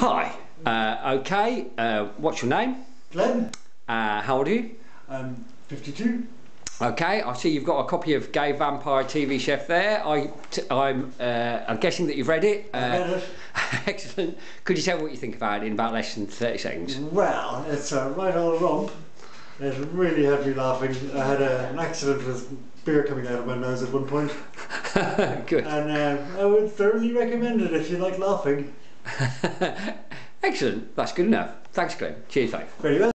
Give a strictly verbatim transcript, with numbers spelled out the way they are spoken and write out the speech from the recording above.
Hi, uh, okay, uh, what's your name? Glenn. Uh, how old are you? I'm fifty-two. Okay, I see you've got a copy of Gay Vampire T V Chef there. I, t I'm, uh, I'm guessing that you've read it. Uh, I read it. Excellent. Could you tell me what you think about it in about less than thirty seconds? Well, it's a right old romp. It really had me laughing. I had a, an accident with beer coming out of my nose at one point. Good. And uh, I would thoroughly recommend it if you like laughing. Excellent. That's good enough. Thanks, Glenn. Cheers, mate. Very well.